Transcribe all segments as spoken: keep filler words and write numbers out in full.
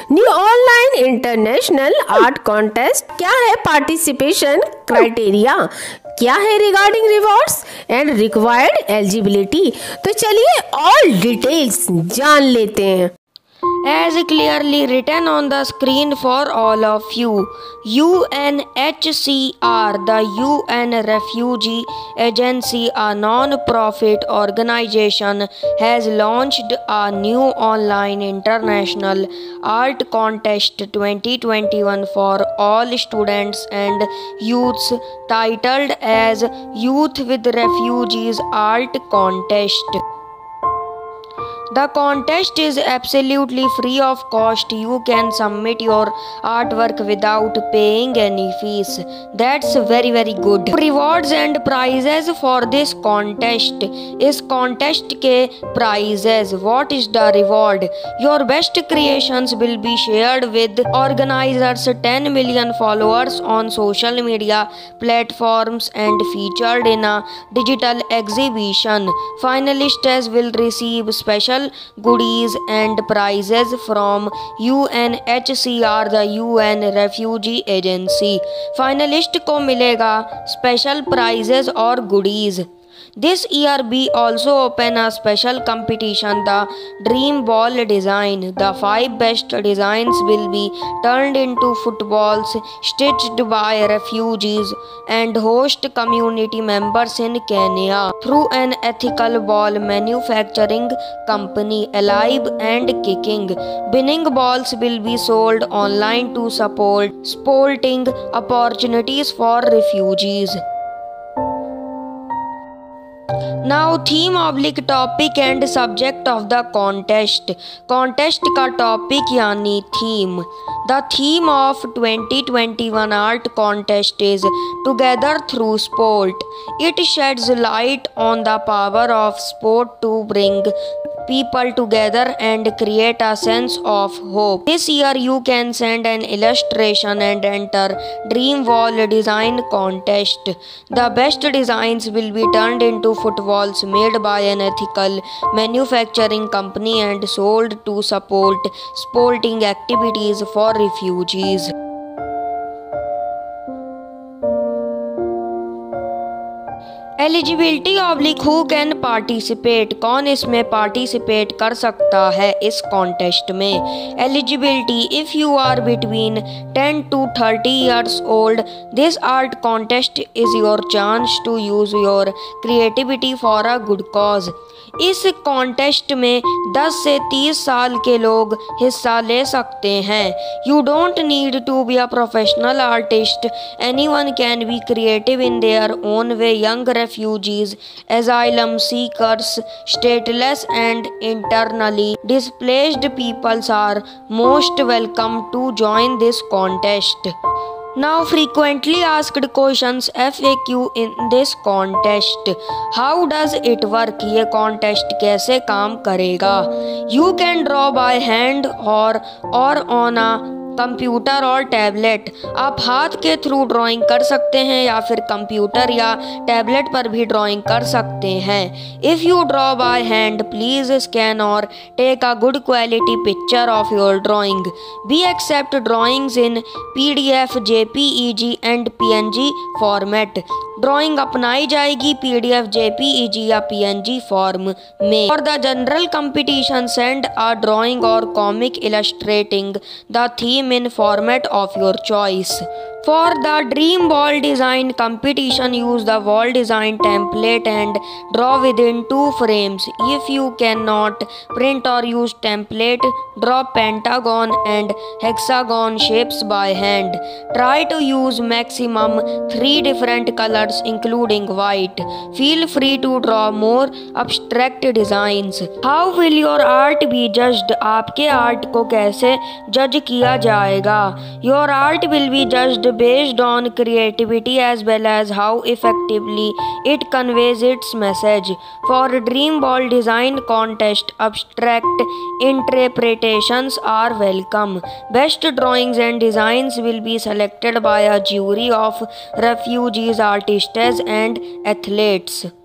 New online international art contest, क्या है participation criteria, क्या है regarding rewards and required eligibility. तो चलिए ऑल डिटेल्स जान लेते हैं। As clearly written on the screen for all of you, U N H C R, the U N Refugee Agency, a non-profit organization, has launched a new online international art contest twenty twenty-one for all students and youths, titled as Youth with Refugees Art Contest. The contest is absolutely free of cost. You can submit your artwork without paying any fees. That's very very good. Rewards and prizes for this contest. इस contest के prizes. What is the reward? Your best creations will be shared with organizers, ten million followers on social media platforms and featured in a digital exhibition. Finalists will receive special goodies and prizes from U N H C R, the U N Refugee Agency. Finalist को मिलेगा special prizes और goodies. This year we also open a special competition, the Dream Ball Design. The five best designs will be turned into footballs stitched by refugees and host community members in Kenya through an ethical ball manufacturing company, Alive and Kicking. Winning balls will be sold online to support sporting opportunities for refugees. Now theme oblique topic and subject of the contest. Contest का topic यानी theme. The theme of twenty twenty-one art contest is Together Through Sport. It sheds light on the power of sport to bring people together and create a sense of hope. This year you can send an illustration and enter Dream Wall Design Contest. The best designs will be turned into footballs made by an ethical manufacturing company and sold to support sporting activities for refugees. Eligibility ऑब्लिक who can participate, कौन इसमें participate कर सकता है इस contest में। Eligibility, if you are between ten to thirty years old, this art contest is your chance to use your creativity for a good cause. इस contest में दस से तीस साल के लोग हिस्सा ले सकते हैं। You don't need to be a professional artist, anyone can be creative in their own way. Young refugees, asylum seekers, stateless and internally displaced peoples are most welcome to join this contest. Now frequently asked questions F A Q in this contest. How does it work? ये contest कैसे काम करेगा? You can draw by hand or or on a computer और tablet. आप हाथ के through drawing कर सकते हैं या फिर कंप्यूटर या टैबलेट पर भी ड्राइंग कर सकते हैं। If you draw by hand, please scan और take a good quality picture of your drawing. We accept drawings in P D F, J P E G and P N G format. Drawing अपनाई जाएगी P D F, J P E G या P N G form में। For the general competition send a drawing और comic illustrating the theme in format of your choice. For the Dream Ball Design competition, use the wall design template and draw within two frames. If you cannot print or use template, draw pentagon and hexagon shapes by hand. Try to use maximum three different colors including white. Feel free to draw more abstract designs. How will your art be judged? आपके art को कैसे जज किया जाएगा? Your art will be judged based on creativity as well as how effectively it conveys its message. For Dream Ball Design Contest, abstract interpretations are welcome. Best drawings and designs will be selected by a jury of refugees, artists and athletes.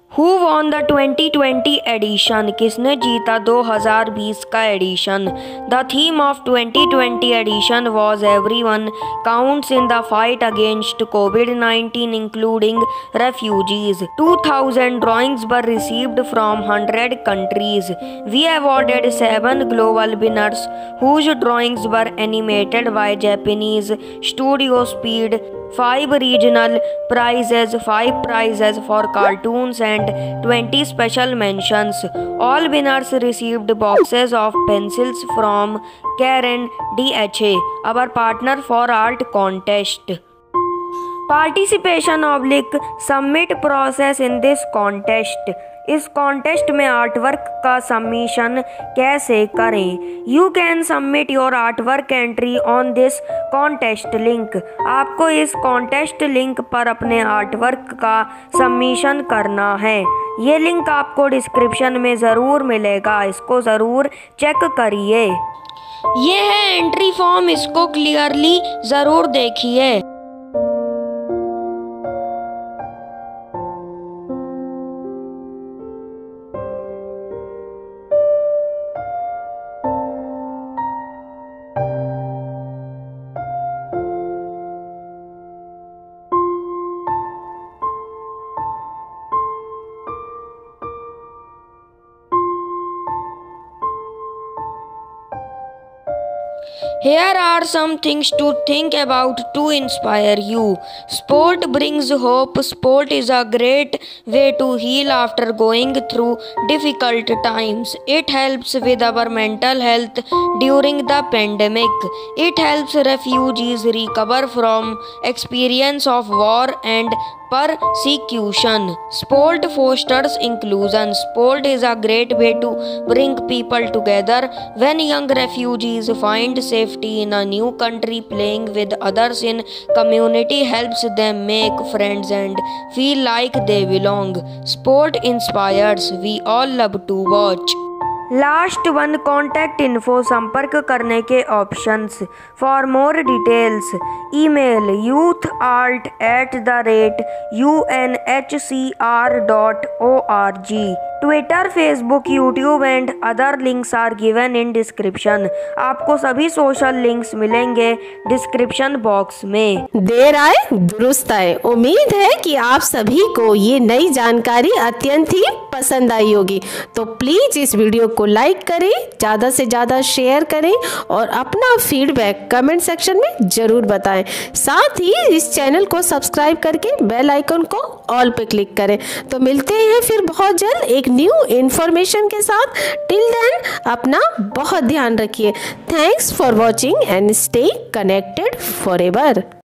Who won the twenty twenty edition? किसने जीता दो हज़ार बीस का edition? The theme of twenty twenty edition was everyone counts in the fight against COVID nineteen, including refugees. two thousand drawings were received from one hundred countries. We awarded seven global winners whose drawings were animated by Japanese Studio Speed. Five regional prizes, five prizes for cartoons and twenty special mentions. All winners received boxes of pencils from Karen D H A, our partner for art contest. Participation oblique submit process in this contest. इस contest में artwork का submission कैसे करें? You can submit your artwork entry on this contest link. आपको इस contest link पर अपने artwork का सबमिशन करना है। ये लिंक आपको डिस्क्रिप्शन में ज़रूर मिलेगा, इसको ज़रूर चेक करिए। ये है एंट्री फॉर्म, इसको क्लियरली ज़रूर देखिए। Here are some things to think about to inspire you. Sport brings hope. Sport is a great way to heal after going through difficult times. It helps with our mental health during the pandemic. It helps refugees recover from experience of war and persecution. Sport fosters inclusion. Sport is a great way to bring people together. When young refugees find safety in a new country, playing with others in community helps them make friends and feel like they belong. Sport inspires. We all love to watch. Last one contact info, संपर्क करने के options. For more details email youth art at the rate U N H C R dot O R G. Twitter, Facebook, YouTube and other links are given in description. आपको सभी social links मिलेंगे description box में। देर आए दुरुस्त आए। उम्मीद है कि आप सभी को ये नई जानकारी अत्यंत ही पसंद आई होगी। तो प्लीज इस वीडियो को लाइक करें, ज़्यादा से ज़्यादा शेयर करें और अपना फीडबैक कमेंट सेक्शन में ज़रूर बताएं। साथ ही इस चैनल को सब्सक्राइब करके बेल आइकन को ऑल पे क्लिक करें। तो मिलते हैं फिर बहुत जल्द एक न्यू इन्फॉर्मेशन के साथ। टिल देन अपना बहुत ध्यान रखिए। Thanks for watching and stay connected forever.